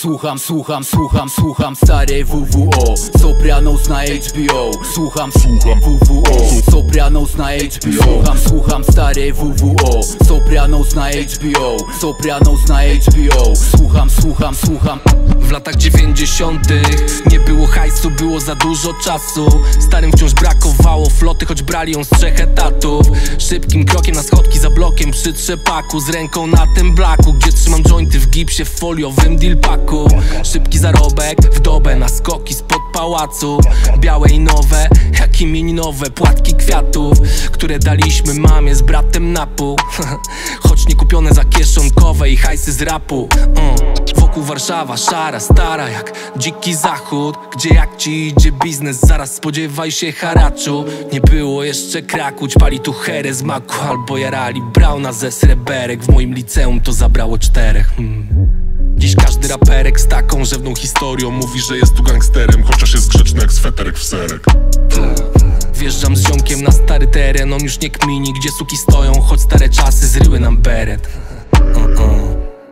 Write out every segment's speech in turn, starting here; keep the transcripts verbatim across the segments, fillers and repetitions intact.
Słucham, słucham, słucham, słucham stare W W O. Sopranos na H B O. Słucham, słucham W W O. Sopranos na H B O. Słucham, słucham stare W W O. Sopranos na H B O. Sopranos na H B O. Słucham, słucham, słucham. W latach dziewięćdziesiątych nie było hajsu, było za dużo czasu. Starym wciąż brakowało floty, choć brali ją z trzech etatów. Szybkim krokiem na schodki za blokiem przy trzepaku, z ręką na tym blaku, gdzie trzymam jointy w gipsie w foliowym dealpaku. Szybki zarobek w dobę na skoki spod pałacu. Białe i nowe, jak imieninowe płatki kwiatów, które daliśmy mamie z bratem na pół. Choć nie kupione za kieszonkowe i hajsy z rapu. uh. Wokół Warszawa szara, stara jak dziki zachód, gdzie jak ci idzie biznes, zaraz spodziewaj się haraczu. Nie było jeszcze kraku, pali tu herę z maku, albo jarali Brauna ze sreberek. W moim liceum to zabrało czterech. hmm. Dziś każdy raperek z taką rzewną historią mówi, że jest tu gangsterem, chociaż jest grzeczny jak sweterek w serek. Wjeżdżam z ziomkiem na stary teren, on już nie kmini, gdzie suki stoją, choć stare czasy zryły nam beret. uh -uh.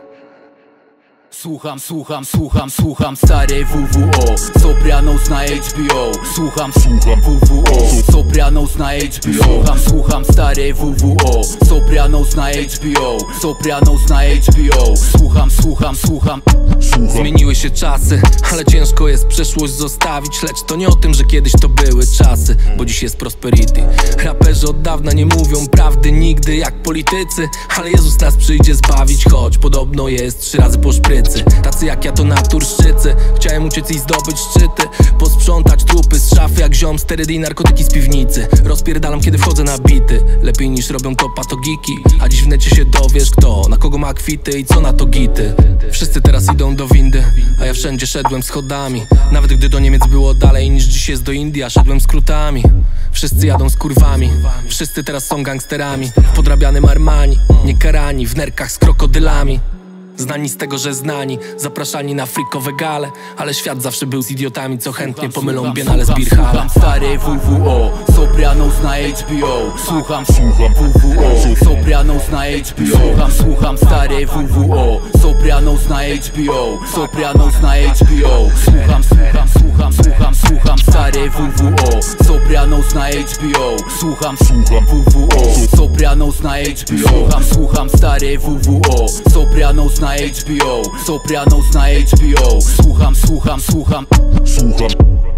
Słucham, słucham, słucham, słucham stare W W O. Sopranos na H B O. Słucham, słucham W W O. Sopranos na H B O. Słucham, słucham stare W W O. Sopranos na H B O. Sopranos na H B O. Słucham, słucham, słucham. Zmieniły się czasy, ale ciężko jest przeszłość zostawić. Lecz to nie o tym, że kiedyś to były czasy, bo dziś jest prosperity. Raperzy od dawna nie mówią prawdy nigdy jak politycy, ale Jezus nas przyjdzie zbawić, choć podobno jest trzy razy po szprycy. Tacy jak ja to naturszczycy. Chciałem uciec i zdobyć szczyty, posprzątać trupy z szafy jak ziom, sterydy i narkotyki z piwnicy. Rozpierdalam kiedy wchodzę na bity, lepiej niż robią to patogiki. A dziś w necie się dowiesz kto, na kogo ma kwity i co na to gity. Wszyscy teraz idą do windy, a ja wszędzie szedłem schodami. Nawet gdy do Niemiec było dalej niż dziś jest do Indii, a szedłem skrótami. Wszyscy jadą z kurwami, wszyscy teraz są gangsterami. W podrabianym Armani, nie karani, w nerkach z krokodylami. Znani z tego, że znani, zapraszani na freakowe gale, ale świat zawsze był z idiotami, co chętnie pomylą Biennale z Birchale. Słucham stare W W O. Sopranos na H B O. Słucham, słucham W W O. Sopranos na H B O. Słucham, słucham stare W W O. Sopranos na H B O. Sopranos na H B O. Słucham, słucham, słucham, słucham, słucham stare W W O. Sopranos na H B O. Słucham, słucham W W O. Sopranos na H B O. Słucham, słucham stare W W O. Sopranos na H B O. Sopranos na H B O. Słucham, słucham, słucham. Słucham.